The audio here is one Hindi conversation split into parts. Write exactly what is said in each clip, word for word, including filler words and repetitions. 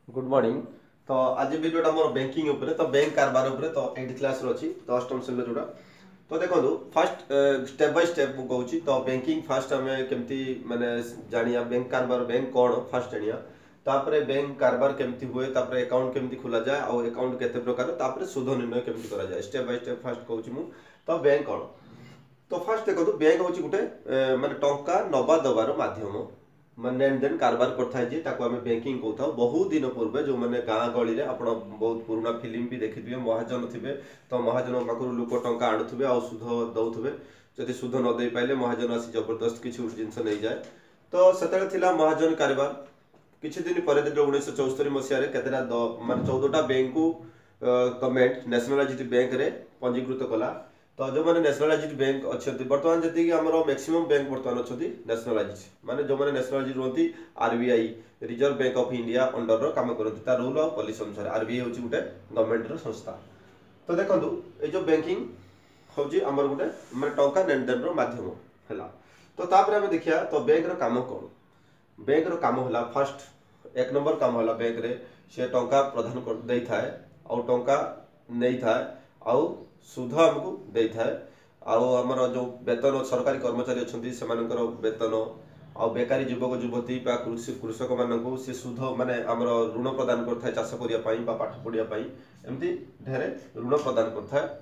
Good morning. तो आज वीडियोटा मोर बैंकिंग उपरे तो बैंक कारबार उपरे तो एट क्लास रो अछि तो अष्टम श्रेणी जोड़ा। तो देखो फास्ट स्टेप बाय स्टेप मु कहूची तो बैंकिंग फास्ट हमें केमती माने जानिया बैंक कारबार बैंक कोन फास्ट जानिया तापरे बैंक कारबार केमती हुए तापरे अकाउंट केमती खोला जाए और अकाउंट केते प्रकार तापरे सुध निर्णय केमती करा जाए स्टेप बाय स्टेप फास्ट कहूची मु। तो बैंक कोन तो फास्ट देखो बैंक होची गुटे माने टंका नबा दबार माध्यम ମାନେ लेन देन कारबार करता है जे ताको हमें बैंकिंग कहता बहुत दिन पूर्व जो मैंने गाँ गली रे आपण बहुत पुराना फिल्म भी देखिथिबे महाजन थिबे तो महाजन पाखरु लोक टंका आणुथिबे आ सुध दउथिबे जदि सुध न दे पाइले महाजन आसी जबरदस्त किछि जिंस नै जाए तो सेतले थिला महाजन कारबार किछि दिन पर उन्नीस चौस्तरी मसीह रे केतेरा माने चौदह टा बैंक को गवर्नमेंट नेशनलाइज्ड बैंक रे पंजीकृत कला। तो जो मैंने नेशनलाइज्ड बैंक अच्छे बर्तमान जी आम मैक्सिमम बैंक बर्तमान अच्छा नेशनलाइज माने जो मैंने नेशनलाइज रुहति RBI reserve bank of India under काम करती रूल और पॉलिसी अनुसार आरबीआई हूँ गोटे गवर्नमेंट संस्था। तो देखो ये जो बैंकिंग हूँ आमर गोटे मैं टंका लेन देन मध्यम है। तो तापर आम देखिया तो बैंक काम कौन बैंक काम है फास्ट एक नंबर काम है बैंक रे से टंका प्रदान कर दे थाए और टंका नहीं थाए आउ सुध आमको दे थाए आमर जो वेतन सरकारी कर्मचारी अच्छा से वेतन आ बेकारी युवक युवती कृषि कृषक मानक सी सुध माने आमर ऋण प्रदान करता है चाष करने पाठ पढ़ाई एमती ढेरे ऋण प्रदान करता है।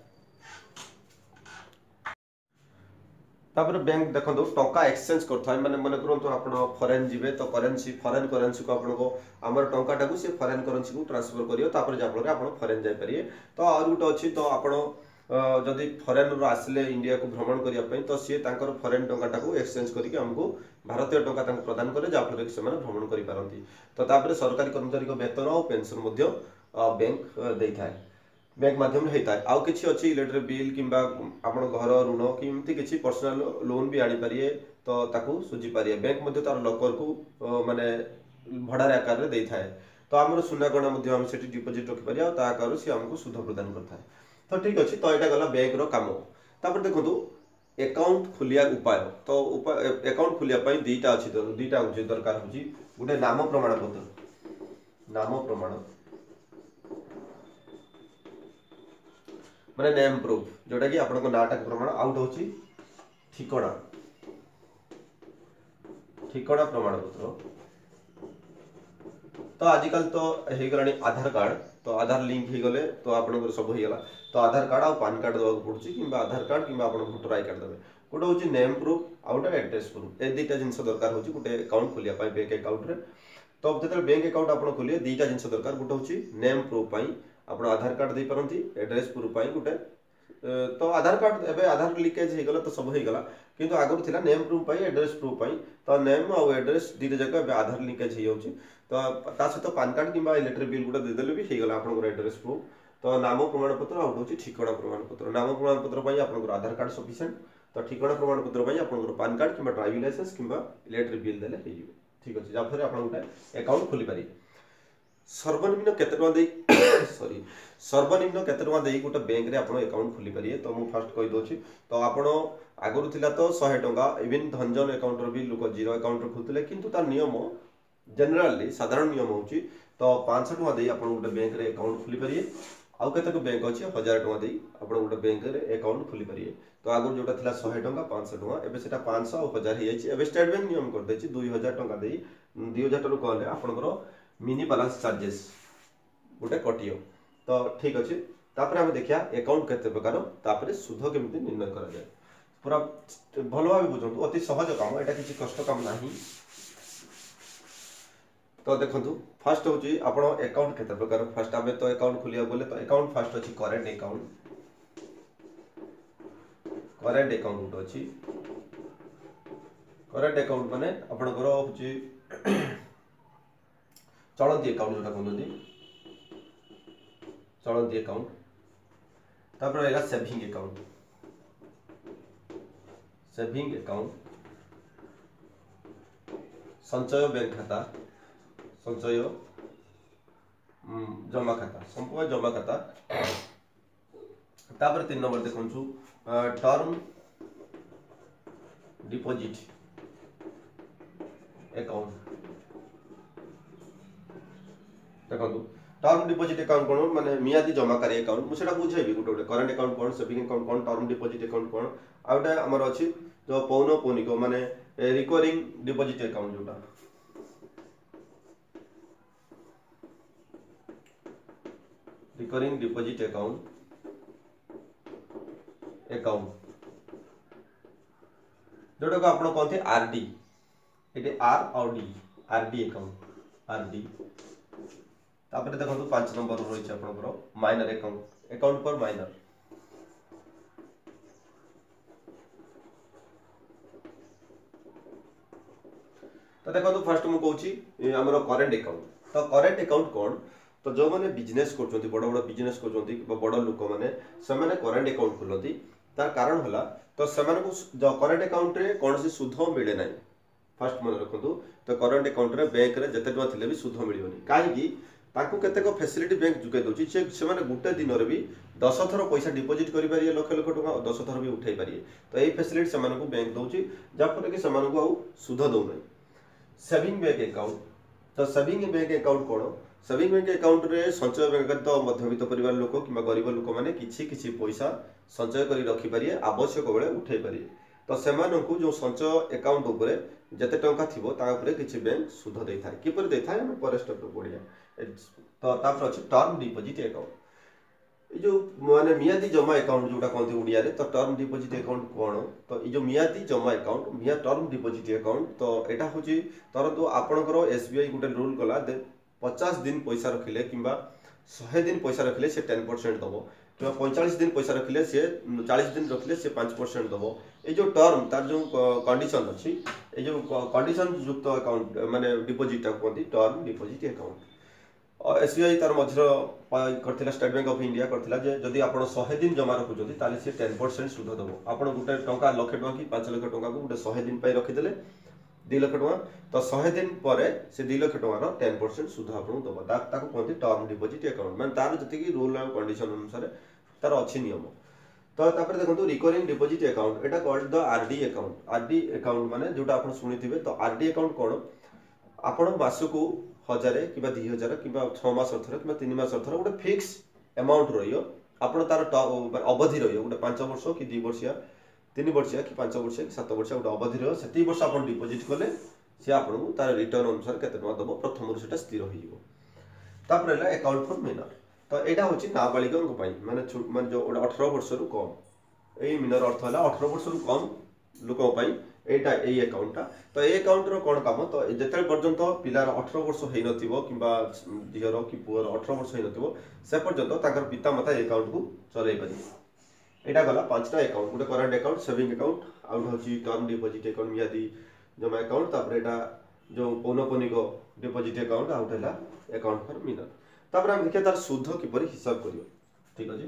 तापर बैंक देखो टंका एक्सचेंज करता है माने मन करंतु आपण फॉरेन जिवे तो करेंसी फॉरेन करेंसी को आपनको आमर टंका टाकू से फॉरेन करेंसी को ट्रांसफर करियो तापर जाफल आपण फॉरेन जाय परिए। तो और गुटे अछि तो आपण जदि फॉरेन रो आसले इंडिया को भ्रमण करिया पई तो सी तांकर फॉरेन टंका टाकू एक्सचेंज करके हमको भारतीय टंका तांको प्रदान करे जाफल कि से भ्रमण करि पारंती। तो तापर सरकारी कर्मचारी को वेतन और पेंशन मध्य बैंक देई थाए बैंक माध्यम होता है आउ किसी अच्छी इलेक्ट्रिक बिल किंबा आपण घर ऋण कि किसी पर्सनल लोन भी आनी पारिए तो ताकू सुझी पारिए बैंक मध्य तार लकर को माने भड़ार आकार रे देई थाए। तो आमर सुना गणा मध्य हम सेठी डिपॉजिट रखि पारिया ता आकार से हमको सुध प्रदान करता है। तो ठीक अछि तो एटा गला बैंक रो काम। तापर देखंतु अकाउंट खोलिया उपाय तो अकाउंट खोलिया पई दीटा अछि तो दीटा होछि दरकार होछि गुटे नाम प्रमाण पत्र नाम प्रमाण माने नेम प्रूफ जोटा कि आपन को नाटा प्रमाण आउट होची ठिकाना ठिकाना प्रमाण पत्र। तो आजिकल तो हे गलानी आधार कार्ड तो आधार लिंक हे गले तो आपन सब हो गला तो आधार कार्ड और पान कार्ड देवा पड़ुची किंबा आधार कार्ड किंबा आपन वोटर आई कार्ड देबे गोटे होची नेम प्रूफ आउट एड्रेस प्रूफ ए दुटा जिंस दरकार होची गोटे अकाउंट खोलिया पाई बैंक अकाउंट रे। तो जते बैंक अकाउंट आपन खोलिए दुटा जिंस दरकार गोटे होची नेम प्रूफ पाई आपन आधार कार्ड दे परंती एड्रेस प्रूफ पाई गोटे तो आधार कार्ड एबे आधार लिकेज हो गला तो सब हो गला किंतु आगु थिला नेम प्रूफ पाई एड्रेस प्रूफ पाई तो नेम और एड्रेस दीटा जगह एबे आधार लिकेज हो जाउची तो ता सहित पान कार्ड किंबा इलेक्ट्रिक बिल गुडा दे देले भी हो गला आपन एड्रेस प्रूफ। तो नाम प्रमाण पत्र आउट होची ठिकाना प्रमाण पत्र नाम प्रमाण पत्र पाई आपन आधार कार्ड सफिशिएंट तो ठिकाना प्रमाण पत्र पाई आपन पान कार्ड किंबा ड्राइविंग लाइसेंस किंबा इलेक्ट्रिक बिल देले हे जिवे ठीक अछि जा फरे आपन गुटे अकाउंट खोली पारि। सर्वनिम्न केते टका दे सॉरी सर्वनिम्न केते टका दे गोटे बैंक रे आपण अकाउंट खोली पारिए। तो मु फास्ट कहि दोछि तो आपण आगरु थिला तो सौ टका इवन धनजन अकाउंट रो भी लोक जीरो अकाउंट रो खुलथिले किंतु तार नियम जनरली साधारण नियम होछि तो पाँच सौ टका दे आपण गोटे बैंक रे अकाउंट खोली पारिए। आउ केते बैंक अछि हजार टका दे आपण गोटे बैंक रे अकाउंट खोली पारिए। तो आगरु जोटा थिला सौ टका पाँच सौ टका एबे सेटा पाँच सौ और हजार हे जाइछि एबे स्टेट बैंक नियम कर दैछि दो हज़ार टका दे दो हज़ार टका कहले आपनकर मिनी बैलेंस चार्जेस गोटे कटियो। तो ठीक अच्छे तापर हम देखिया अकाउंट केते प्रकार तापर सुध केमती निर्णय करा जाए पूरा भलो भाबे बुझंतु अति सहज काम एटा किछि कष्ट काम नाही। तो देखंतु फास्ट होची आपण अकाउंट केते प्रकार फास्ट आबे तो अकाउंट खोलिया बोले तो अकाउंट फास्ट अछि करेंट अकाउंट करेंट अकाउंट अछि करेंट अकाउंट माने आपनकर होची चलती अकाउंट जोटा कहते चलती अकाउंट तापर रहेगा सेविंग अकाउंट सेविंग अकाउंट संचय बैंक खाता संचय जमा खाता संपूर्ण जमा खाता तापर तीन नंबर देखु टर्म डिपॉजिट अकाउंट देखो टर्म डिपोजिट अकाउंट कौन माने मियादी जमाकारी अकाउंट मुझे बुझेबी गोटे गोटे करेंट अकाउंट कौन सेविंग अकाउंट कौन टर्म डिपोजिट अकाउंट कौन आ गोटे आमर अच्छी जो पौनपौनिक माने रिकरिंग डिपोजिट अकाउंट जोटा रिकरिंग डिपोजिट अकाउंट अकाउंट जोटा को आपण कहते आरडी ये आर और डी आरडी अकाउंट आरडी तापर देखो पांच नंबर रही है माइनर अकाउंट अकाउंट पर माइनर तो देखो फास्ट मुझे कहूँ आमर करेंट अकाउंट तो करेंट अकाउंट कौन तो जो मैंने बिजनेस कर बड़ बड़ बिजनेस कर बड़ लोक मैंने से करेंट अकाउंट खोलती तार कारण है तो से करेंट अकाउंट रे कौन सी सुध मिले ना फास्ट मन रखु तो करेंट अकाउंट रे बैंक रे जते टका थिले भी सुध मिलियोनी काहेकि ताकू केतेक फैसिलिटी बैंक जुगे दोची से से गुटे दिन रे भी दस थर पैसा डिपोजिट करि पारिए लक्ष लक्ष टका दस थर भी उठाई पारिए तो यही फैसिलिटी से बैंक दौची जहाँफल कि से सुध दौना सेविंग बैंक अकाउंट तो सेविंग बैंक अकाउंट कौन सेविंग बैंक अकाउंट रे संचय बैंक तो मध्यवित्त परिवार लोक कि गरीब लोक मैंने किसी किसी पैसा संचय कर रखिपारे आवश्यक बेले उठे पारे तो से जो संचय अकाउंट उपरे जते टंका थिबो ता उपरे किछि बैंक सुध दे थाए किपर दे थाए हम पर स्टेप पढिया तो तापर अछि टर्म डिपोजिट अकाउंट जो माने मियादी जमा अकाउंट जोटा कहते उड़िया रे तो टर्म डिपोजिट अकाउंट कौन तो ये जो मियादी जमा अकाउंट मिया टर्म डिपोजिट अकाउंट तो एटा होची तरंतु आपनकर एसबीआई गुटे रूल कला दे पचास दिन पैसा रखिले किंबा सौ दिन पैसा रखिले से टेन परसेंट दबो कि पैंतालीस दिन पैसा रखिले से चालीस दिन रखिले से पाँच परसेंट दबो ये जो टर्म तार जो कंडीशन अच्छी ये जो कंडीशन युक्त अकाउंट माने डिपोजिट कहते टर्म डिपोजिट अकाउंट और एसबीआई तार मझिर करथिला स्टेट बैंक ऑफ इंडिया करथिला जे जदि आपण सौ दिन जमा रखुचोती ताले से टेन परसेंट सुध दबो आपण गुटे टंका लाख टंका कि पाँच लाख टंका को गुटे सौ दिन पई रखिदेले दो लाख टंका तो सौ दिन पर से दो लाख टंका टेन परसेंट सुध आपको दबो ताको कहते टर्म डिपोजिट अकाउंट माने तार जति रूल एंड कंडीशन अनुसार तार अच्छी नियम तो तापर देखो रिकरिंग डिपोजिट अकाउंट एटा called the RD account RD account माने जोटा आपण सुनिथिबे तो आरडी अकाउंट कोन आपण मासको हजार कि दि हजार कि छह मास थर कि तीन मास थर गोटे फिक्स अमाउंट रही आप तार अवधि रही गोटे पांच वर्ष कि दु वर्षिया तीन वर्षिया कि पांच वर्षिया कि सात वर्षिया गोटे अवधि रही से वर्ष आप डिपोजिट कले सी आपको तार रिटर्न अनुसार केते टका दबो प्रथम से स्थिर हो तापर अकाउंट फॉर मिनर तो यहाँ हूँ नाबालिगों माने माने जो अठारह वर्ष रु कम यही मिनर अर्थ है अठारह वर्ष रु कम लोक एटा ए अकाउंट तो ए अकाउंट रो कोन काम तो जते पर्यंत पिलार अठारह वर्ष हेई नथिबो किबा झियर कि पुअर अठारह वर्ष हेई नथिबो से पर्यंत ताकर पिता माता अकाउंट को चलै पारि एटा गला पांचटा अकाउंट गोटे करेंट अकाउंट सेविंग अकाउंट आउट होची टर्म डिपोजिट अकाउंट मियादी जमा अकाउंट तापर एटा जो पौनपौनिक डिपोजिट अकाउंट आउट हैला अकाउंट फॉर मिनर तापर हम देखिया तार सुध किपरि हिसाब करियो ठीक अछि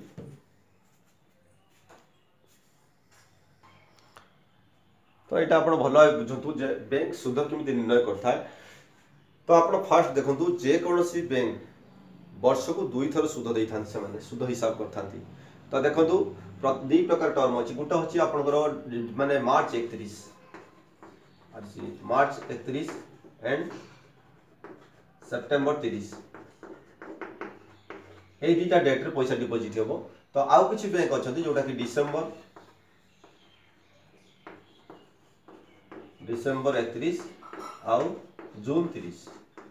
तो यहाँ आप भल बुझु जे बैंक सुध केमी निर्णय करता है तो आप फास्ट देखु जेकोसी बैंक वर्ष को दुई थर सुध दे था सुध हिसाब कर तो देखो दी प्रकार टर्म अच्छी गोटे हूँ आपंकर माने मार्च एकतीस मार्च एकतीस एंड सेप्टेम्बर तीस ये दुटा डेट रे पैसा डिपोजिट हम तो आउ किसी बैंक अच्छा जोटा कि डिसेम्बर डिसेम्बर एकतीस आउ जून तीस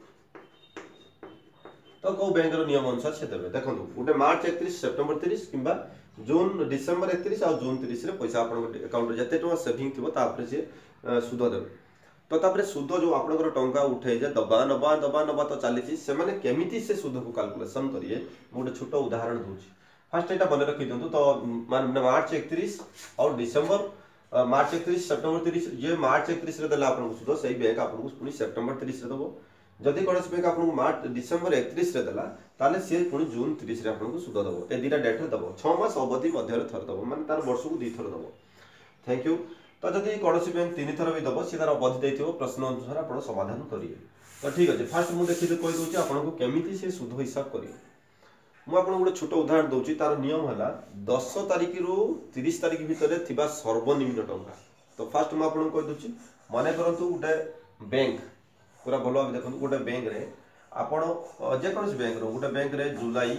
तो कौ बैंक नियम अनुसार से देवे देखो गोटे मार्च एकतीस सेप्टेम्बर तीस कि जून डिसेम्बर एकतीस आउ जून तीस पैसा अकाउंट जिते टका सेविंग थी तापर सी सुध देवे तो तापर सुध जो आपंकर टंका उठे जे दबा नबा दबा नबा तो चली से केमिति से सुध को कैलकुलेशन करिए गोटे छोट उदाहरण दूसरी फास्ट यहाँ मन रखी दिखाँ तो मार्च एकतीस और डिसेम्बर मार्च एकतीस सेप्टेम्बर तीस ये मार्च एकतीस आपको सुध से बैंक आपको पुणी सेप्टेम्बर तीस दब जदि कौन बैंक आपको मार्च डिसेम्बर एकतीस देला सी पुणी जून तीस आपको सुध दब ए दुटा डेट दब छह मास अवधि मध्य थर दब माने तार वर्ष को दी थर दब थैंक यू तो जदि कौन बैंक तीन थर भी दब सी तार अवधि देथिबो प्रश्न अनुसार आप समाधान करिए तो ठीक अच्छे फास्ट मुझे देखिए कही दूसरी आपको केमिति से सुध हिसाब करिए मुझे आपको गोटे छोट उदाहरण दूसरी तार नियम है दस तारिख रु तीस तारिख भितर सर्वनिम्न टंका तो फास्ट मुझे आपको कही दूसरी मन करूँ गोटे बैंक पूरा भल भाव देखो गोटे बैंक रे आपण जेकोसी बैंक रो गोटे बैंक रे जुलाई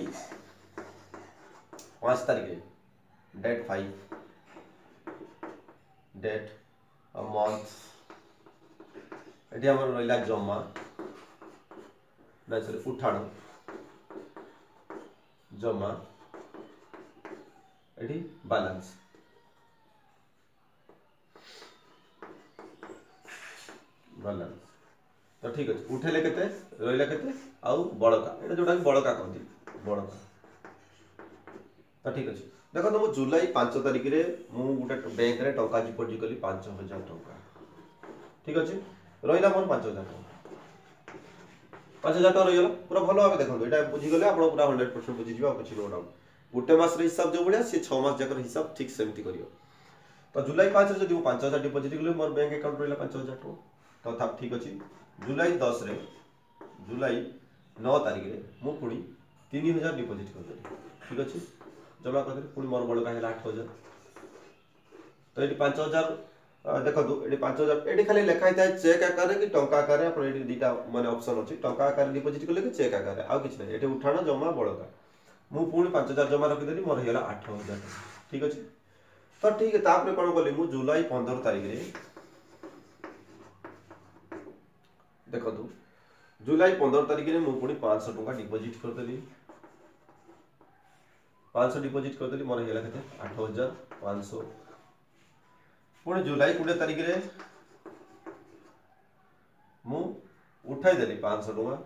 पाँच तारिख डेट फाइव डेट मंथ एटी हमर रहिला जमा ना सॉरी उठाण जमा एटी बैलेंस बैलेंस तो ठीक अच्छे उठेले केते रहिला केते आउ बड़का एटा जोटा बड़का कहती बड़का तो ठीक अच्छे देखो तो मु जुलाई पाँच तारिख रे मु गोटे बैंक रे टका डिपॉजिट कली पाँच हजार टका ठीक अच्छे रहिला मोर पाँच हजार टका पाँच हजार टका रहिला पूरा भलो भाबे देखो एटा बुझी गले आपण पूरा हंड्रेड परसेंट बुझी जिवा किछि नो डाउट गोटे मास रे हिसाब जो बढिया से छह मास जाकर हिसाब ठीक सेमती करियो तो जुलाई पाँच रे जदि मु पाँच हजार डिपॉजिट कली मोर बैंक अकाउंट रहिला पाँच हजार टका तो तब ठीक अच्छे जुलाई दस रे जुलाई नौ तारिख रे मु पुणी तीन हजार डिपॉजिट कर ठीक अच्छे जमा कर पुणी मोर बड़का है आठ हजार तो ये पाँच हजार देखो ये पाँच हजार ये खाली लिखाई था चेक आकार कि टंका आकार आप दीटा माने ऑप्शन अच्छी टंका आकार डिपॉजिट कले कि चेक आकार आउ किछ नहीं ये उठाण जमा बड़का मु पुणी पाँच हजार जमा रखिदेली मोर होगा आठ हजार ठीक अच्छे तो ठीक है तापर कौन कली मु जुलाई पंद्रह तारिख रे देखो जुलाई पंद्रह तारिख में मुझे पाँच सौ टका डिपॉजिट करदेली पाँच सौ डिपॉजिट करदेली मोर होगा के आठ हजार पाँच सौ पुणी जुलाई कोड़े तारिख रे मु उठाई देली पाँच सौ टका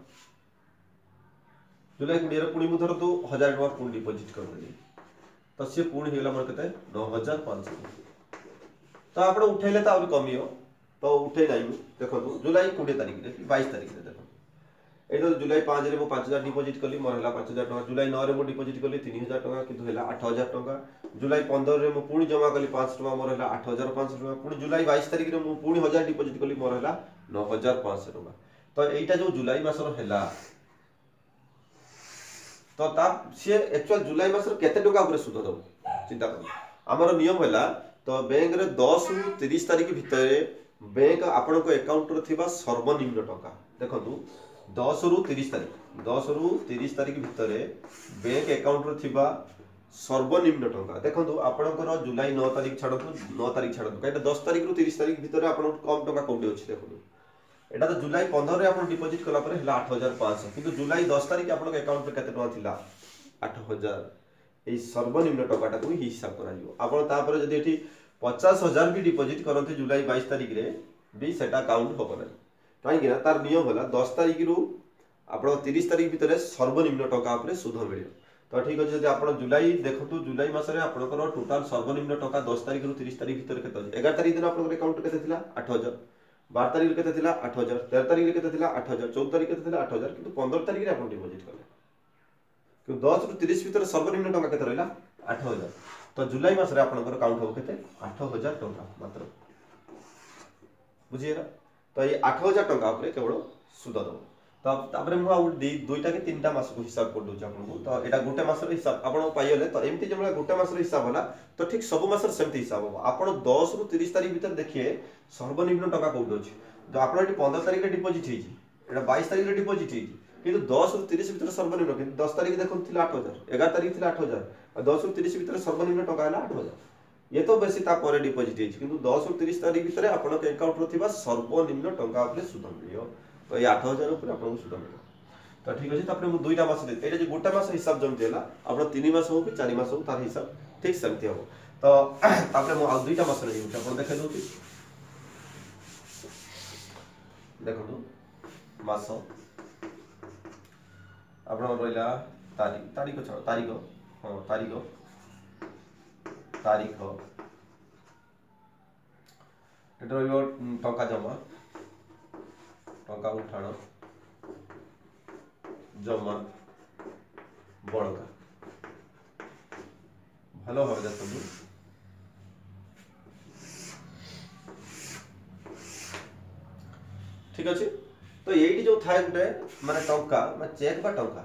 जुलाई कोड़े पुणी मुझे धर तू हजार टका पुणी डिपॉजिट करदेली तो सी पुणी होगा मोर के नौ हजार पाँच सौ तो आप उठेले तो आहुरी कमियो तो उठे ना देखो जुलाई कोड़े तारिख रे बाईस तारिख रे देखो ये जुलाई पाँच रे पाँच हजार डिपॉजिट कली मोर है पाँच हजार टका जुलाई नौ रे मु डिपॉजिट कली तीन हजार टका किंतु है आठ हजार टका जुलाई पंद्रह रे मु पुणी जमा कली पाँच टका मोर है आठ हजार पाँच टका पुणी जुलाई बाईस तारिख रे मु पुणी हजार डिपॉजिट कली मोर है नौ हजार पाँच टका तो एटा जो जुलाई मासर है तो ता सी एक्चुअल जुलाई मासर केते टका ऊपर सुध दो चिंता कर हमर नियम है तो बैंक रे दस रु तीस तारिख भितर बैंक आपण को अकाउंट रे थिबा सर्वनिम्न टका देखंतु दस रु तीस तारिख दस रु तीस तारिख भितर बैंक अकाउंट रे थिबा सर्वनिम्न टका देखंतु आपणकर जुलाई नौ तारिख छाडतु नौ तारिख छाडतु काइटा दस तारिख रु तीस तारिख भितर आपण कम टका कोडी अछि देखंतु एटा तो जुलाई पंद्रह रे आपण डिपॉजिट कला पर हला आठ हजार पाँच सौ किंतु जुलाई दस तारिख आपण अकाउंट रे केते टका थिला आठ हजार ए सर्वनिम्न टकाटा को हिसाब करा जिवो आपण तापर जदी एठी पचास हजार भी डिपॉजिट करते जुलाई बाईस तारिख रे भी सेटा काउंट होबो नै कहीं तार नियम है दस तारिख रु आप तीस तारिख भितर सर्वनिम्न टका सुध मिले तो ठीक अच्छे जब आप जुलाई देखो जुलाई मसरे आपंकर टोटाल सर्वनिम्न टका दस तारिख रु तीस तारिख भितर के एगार तारिख दिन आप अकाउंट के आठ हजार बार तारिख के आठ हजार तेरह तारिख के आठ हजार चौदह तारिख के आठ हजार कि पंद्रह तारिख में आप डिपॉजिट कले कि दस रु तीस भितर सर्वनिम्न टका के रहा आठ हजार तो जुलाई मसरे आपंकर काउंट हम के आठ हजार टका मात्र बुझीगला तो ये आठ हजार टका केवल सुध दब तो तापर मुझे दुईटा कि तीन टा मास को हिसाब कर दूसरी आपको तो यहाँ गोटे मासर हिसाब आप पाइले तो एमती जो गोटे मासर हिसाब है तो ठीक सब मासर सेमती हिसाब हम आप दस रु तीस तारिख भितर देखिए सर्वनिम्न टका कौट अच्छी तो आप पंद्रह तारिख में डिपॉजिट होता बाईस तारिख में डिपॉजिट होती दस रु तीस भितर सर्वनिम्न कि दस तारिख देखते आठ हजार एगार तारिख थी आठ हजार दस रु तीस भितर सर्वनिम्न टका है आठ हजार ये तो बेसी डिपॉजिट होती दस रु तीस तारिख भितर आप अकाउंट रे सर्वनिम्न टका सुध मिल तो ये आठ हजार आपको सुध मिल तो ठीक अच्छे तापर दुईटा मास ये जो गोटे मास हिसाब जमी है आप तीन मास हो कि चार मास हो तार हिसाब ठीक सेमती हम तो मुझे दुईटा मास आप देखा दूसरी देखो मास आप रहा तारीख तारीख छाड़ तारीख हाँ तारीख तारीख ये टंका जमा टंका उठाण जमा बड़का भलो भाव देखो ठीक अच्छे तो ये जो थाए गोटे माने टंका माने चेक बा टंका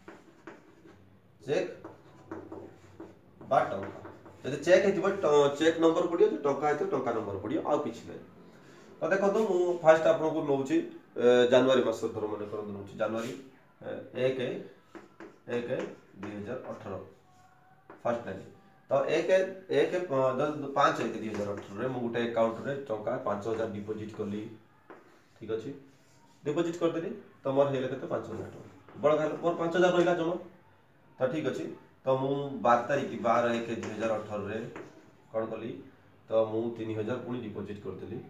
चेक बा टंका जब चेक है चेक नंबर पड़ो जो टंका है टंका नंबर पड़ो आउ कि नहीं तो देखो तो मु फास्ट आपको नौची ଜାନୁଆରୀ ମାସ ଧର ମନେ କରନ୍ତୁ ହେଉଛି ଜାନୁଆରୀ ଏକ ଏକ ଦୁଇ ହଜାର ଅଠର ଫାର୍ଷ୍ଟ ଲାଇନ୍ ତ ଏକ ଏକ ପାଞ୍ଚ ଏକ ଦୁଇ ହଜାର ଅଠରରେ ମୁଁ ଗୋଟେ ଆକାଉଣ୍ଟରେ ଟଙ୍କା ପାଞ୍ଚ ହଜାର ଡିପୋଜିଟ୍ କଲି ଠିକ୍ ଅଛି डिपोजिट करदेली तो मोर हेले केते पाँच हज़ार टका बड़ गल मोर पाँच हज़ार रहिला जमा तो ठीक अछि तो मु बारह तारीख बारह एक दो हज़ार अठारह रे कोन कली तो मु तीन हज़ार पुनी डिपोजिट करदेली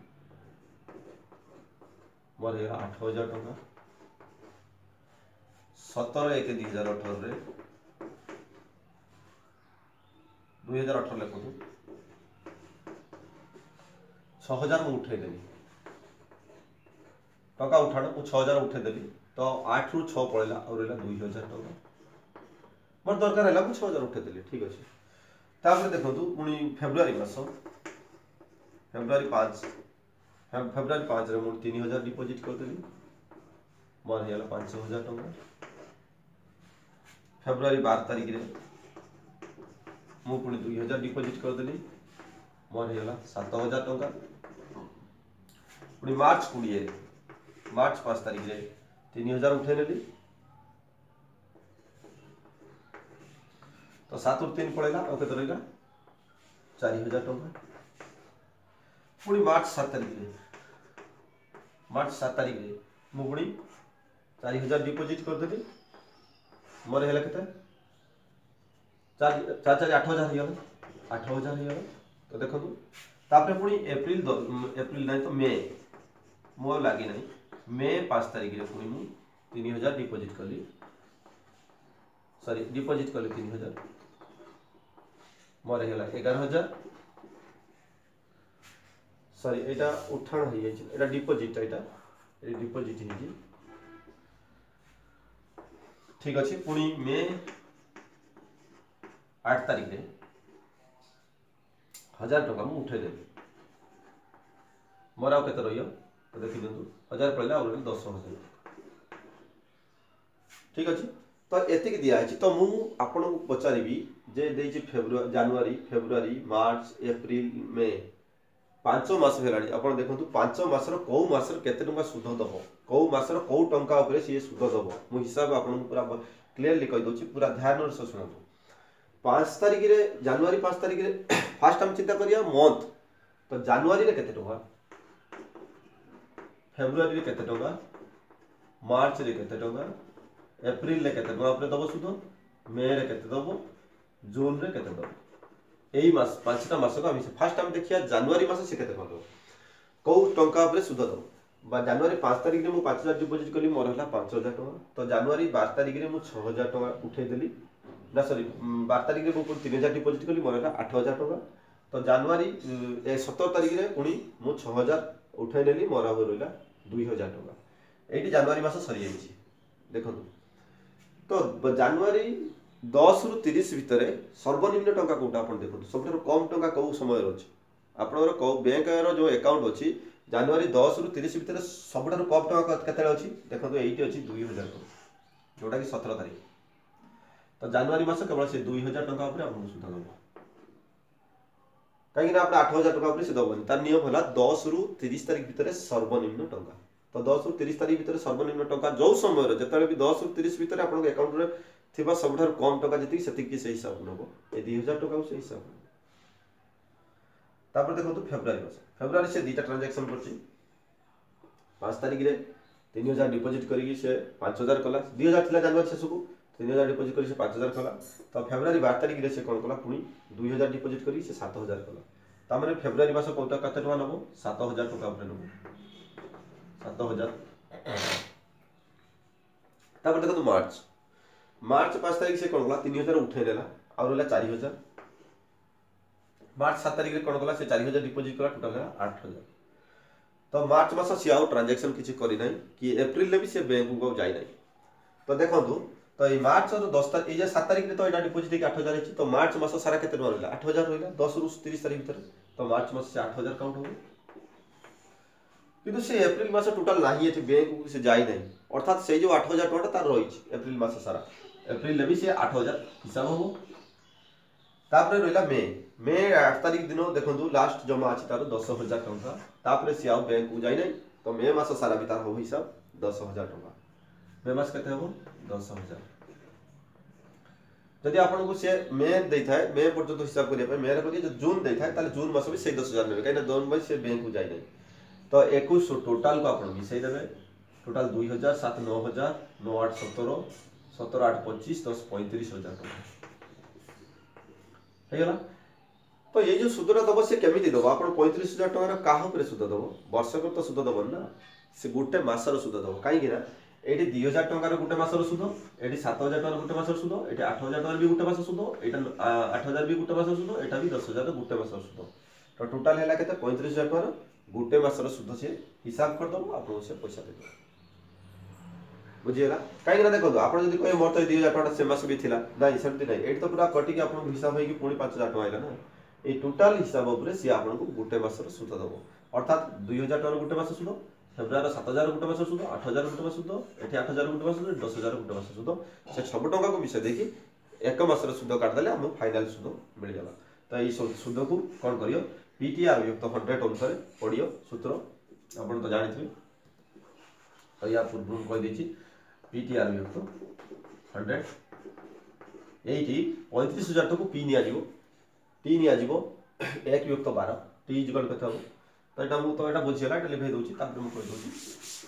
मोर हेला आठ हज़ार टका सत्रह एक दो हज़ार अठारह रे दो हज़ार अठारह लेखु छह हज़ार मु उठे देली टका उठाण मु छह हज़ार उठे देली तो आठ रु छह पळेला और रहला दो हज़ार टका मोर दरकार हैला मु छह हज़ार उठे देली ठीक अछि तापर देखंतु पुनी फेब्रुआरी मास फेब्रुआरी पाँच फेब्रुआरी पाँच रे मु तीन हज़ार डिपॉजिट कर देली मोर हेला पाँच हज़ार टका फेब्रुआरी बारह तारीख रे मु पुनी दो हज़ार डिपॉजिट कर देली मोर हेला सात हज़ार टका पुनी मार्च बीस मार्च पाँच तारीख रे तीन हज़ार उठे नेली तो सात रु तीन पड़ेगा और केते रहिला चार हज़ार टका पुनी मार्च सात तारीख रे मार्च सात तारीख रे मु पुनी चार हज़ार डिपॉजिट कर देली मोर हेला केते चार चार चार आठ हज़ार हिया आठ हज़ार हिया तो देखो तापर पुनी अप्रैल अप्रैल नहीं तो मई मो लागी नहीं मई पाँच तारीख रे पुनी मु तीन हज़ार डिपॉजिट कली सॉरी डिपॉजिट कली तीन हज़ार मोर हेला ग्यारह हज़ार सॉरी एटा उठाण हो जाय एटा डिपॉजिट एटा ए डिपॉजिट हे जी ठीक अछि पुनी मई आठ तारीख रे हजार टका मु उठे देली मोर आ केते रहियो तो देखि दंतु हजार पड़ला और दस हज़ार ठीक अछि तो एतिक दिया अछि तो मु आपन को पचारिबी जे देइ छी फेब्रुआरी जनवरी फेब्रुआरी मार्च अप्रैल मई पांच मास हेलाणी आपन देखंतु पांच मास रो को मास रो केते टका सुध दबो को मास रो को टंका ऊपर से सुध दबो मु हिसाब आपन पूरा क्लियरली कहि दोछि पूरा ध्यान से सुनतु पाँच तारीख रे जनवरी पाँच तारीख रे फर्स्ट हम चिंता करिया मंथ तो जनवरी रे केते टका फेब्रुआरी रे केते टका मार्च रे केते टका अप्रैल रे केते टका ऊपर दबो सुध मई रे केते दबो जून रे केते दबो एई मास पांचटा मास को हम फर्स्ट हम देखिया जनवरी मास से केते दबो को टंका ऊपर सुध दबो बा जनवरी पाँच तारीख रे मु पाँच हज़ार डिपॉजिट कली मोर हला पाँच हज़ार टका तो जनवरी बारह तारीख रे मु छह हज़ार टका उठे देली ना सॉरी बारह तारीख रे मु तीन हज़ार डिपॉजिट कली मोर हला आठ हज़ार टका तो जनवरी सत्रह तारीख रे पुनी मु छह हज़ार उठे नेली मोर हो रहला दो हज़ार टका एटी जनवरी मास सरी जाईची देखंतु तो जनवरी दस रु तीस भितर सर्वनिम्न टंका कोटा आपण देखंतु सबठार कम टंका को समय अछि आपनर को बैंक रो जो अकाउंट अछि जनवरी दस रु तीस भितर सबठार कम टंका केते अछि देखंतु एटी अछि दो हज़ार टका जोटा कि सत्रह तारीख तो जनवरी मास केवल से दो हज़ार टका ऊपर आपन सुध दबो कहीं ना आप आठ हज़ार टका ऊपर से दबोनी तार नियम होला दस रु तीस तारीख भितर सर्वनिम्न टंका तो दस रु तीस तारीख भितर सर्वनिम्न टंका जो समय जतले भी दस रु तीस भितर आपन अकाउंट रे थिबा सबठार कम टंका जति सेति कि से हिसाब नबो ए दो हज़ार टका से हिसाब तापर देखो फेब्रुआरी मास फेब्रुआरी से दीटा ट्रांजैक्शन करछि पाँच तारीख रे तीन हज़ार डिपॉजिट करी से पाँच हज़ार कला दो हज़ार थिला जनवरी शेष को तीन हज़ार डिपॉजिट करी से पाँच हज़ार कला तो फेब्रुआरी बारह तारीख रे से कोन कला पुनी दो हज़ार डिपॉजिट करी से सात हज़ार कला ता माने फेब्रुआरी मास कोटा कते टका नबो सात हज़ार टका ऊपर नबो सात हज़ार तापर देखो मार्च मार्च पाँच तारीख से कोन कला तीन हज़ार उठे लेला और होला चार हज़ार मार्च सात तारीख रे कोन कला से चार हज़ार डिपॉजिट कला टोटल है आठ हज़ार तो मार्च मास से आउ ट्रांजैक्शन किछि करि नै कि अप्रैल ले भी से बैंक को जाई नै तो देखंतु तो ये मार्च और दस तारीख ये सात तारीख रे तो एटा डिपॉजिट आठ हज़ार अछि तो मार्च मास सारा केते रहला आठ हज़ार रहला दस रु तीस तारीख भीतर तो मार्च मास से आठ हज़ार काउंट हो किंतु से अप्रैल मास टोटल नाही एठी बैंक को से जाई नै अर्थात से जो आठ हज़ार टका तार रही अप्रैल मास सारा अप्रैल ले भी से आठ हज़ार हिसाब हो तापर रहला मई मई आठ तारीख दिन देखंतु लास्ट जमा अछि तार दस हज़ार टका तापर से आउ बैंक को जाई नै तो मई मास सारा भी तार हो हिसाब दस हजार टका मे मास केते हबो दस हजार जदि आपन को से मे दे थाए मे पर्यंत हिसाब करिया पे मे रे करिए जून दे थाए ताले जून मास भी से दस हजार नेबे काई ना दोन मास से बैंक को जाई नै तो इक्कीस टोटल को आपन मिसई देबे टोटल दो हज़ार सात नौ हज़ार नौ आठ सत्रह सत्रह आठ पच्चीस दस पैंतीस हजार टका हे गला तो ये जो सुदरा दबो से केमिति दबो आपण पैंतीस हजार टका काहा ऊपर सुद दबो वर्षक तो सुद दबो ना से गुटे मासर सुद दबो काई कि ना एटी दो हज़ार टका गुटे मासर सुद एटी सात हज़ार टका गुटे मासर सुद एटी आठ हज़ार टका भी गुटे मासर सुद एटा आठ हज़ार भी गुटे मासर सुद एटा भी दस हज़ार गुटे मासर सुद तो टोटल हैला केते पैंतीस हजार टका गुटे मासर सुद से हिसाब कर दबो आपण से पैसा दे दो बुझिएला काई ना देखो आपण जदी कोई मोर तो दो हज़ार टका से मास भी थिला नाही सेमति नाही एटी तो पूरा कटि के आपण हिसाब होई कि पुणी पाँच हज़ार टका आइला ना ए टोटल हिसाब ऊपर से आपण को गुटे मासर सुद दबो अर्थात दो हज़ार टका गुटे मास सुद फेब्रुआरी सात हज़ार गुटे मास सुद आठ हज़ार गुटे मास सुद एटी आठ हज़ार गुटे मास सुद दस हज़ार गुटे मास सुद से सब टका को मिसे देखि एक मासर सुद काट देले हम फाइनल सुद मिल जाला तो ए सुद को कोन करियो पीटीआर युक्त सौ अनुसार पढ़ियो सूत्र आपण तो जानिथिबे तो या पूर्व कह देछि पीटीआर युक्त सौ एटी पैंतीस हज़ार टका पी निया जीवो टी निया जीवो एक युक्त बारह टी इक्वल कते हो तो एटा मु तो एटा बुझियला एटा लिखै दोछि तापर मु कहि दोछि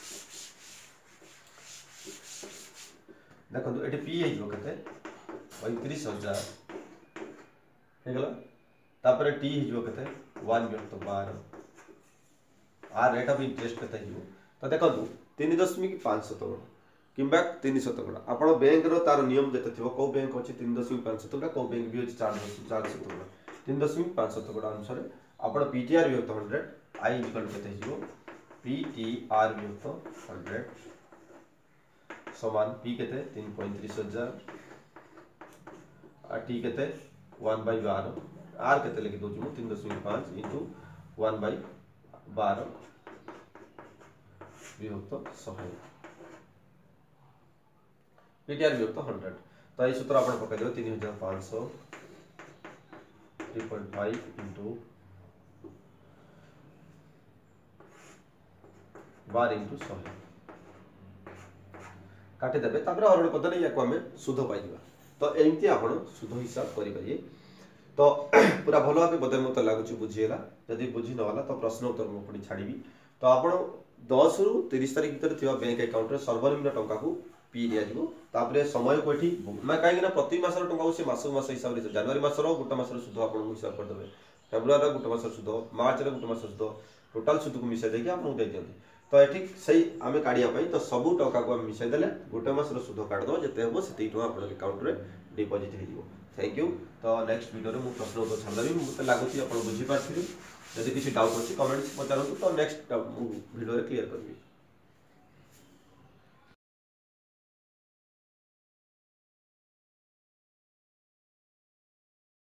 देखो एटा पी आइजो कते पैंतीस हज़ार हे गेला तापर टी हिजो कते एक युक्त बारह आर रेट ऑफ इंटरेस्ट कते हिजो तो देखो तीन दशमिक पाँच शतकड़ा किंबा तीन शतकड़ा आपण बैंक रो तार नियम जते थिबो को बैंक अछि तीन दशमिक पाँच शतकड़ा को बैंक भी अछि चार चार शतकड़ा तीन दशमिक पाँच शतकड़ा अनुसार आपण पीटीआर युक्त सौ आई इक्वल कते हिजो पीटीआर युक्त सौ समान पी केते तीन पैंतीस हज़ार आ टी केते एक बाय बारह आर केते लिखि दोछु तीन दशमिक पाँच इनटू एक बाय बारह विभक्त सौ पीटीआर विभक्त सौ तो ये सूत्र आपण पकाइ देबो तीन हज़ार पाँच सौ तीन पॉइंट पाँच इनटू बारह इनटू सौ काटि देबे तापर और पद नै याको हमें सुध पाइ दिबा तो एमती आपण सुध हिसाब करि परिए तो पूरा भलो भाबे बदे मते लागुची बुझिएला यदि बुझि न होला तो प्रश्न उत्तर मु पुनी छाड़ीबी तो आपण दस रु तीस तारिख भीतर थिबा बैंक अकाउंट रे सर्वनिम्न टंका को पी दिया जीवो तापरे समय कोठी मैं काहे ना प्रति मासर टंका को से मास मास हिसाब रे जनवरी मासर गुटा मासर सुध आपण हिसाब कर देबे फेब्रुआरी गुटा मासर सुध मार्च रे गुटा मासर सुध टोटल सुध को मिसे देके आपण दे दियंती तो एठी सही आमे काढिया पई तो सब टंका को हम मिसे देले गुटा मासर सुध काढ दो जते हबो सेती टंका आपण अकाउंट रे डिपॉजिट हे जीवो थैंक यू तो नेक्स्ट वीडियो रे मु प्रश्न उत्तर छाड़ देबी मते लागुची आपण बुझी पारथिबे यदि किसी डाउट अछि कमेंट्स पचारंतु तो नेक्स्ट वीडियो रे क्लियर करबी।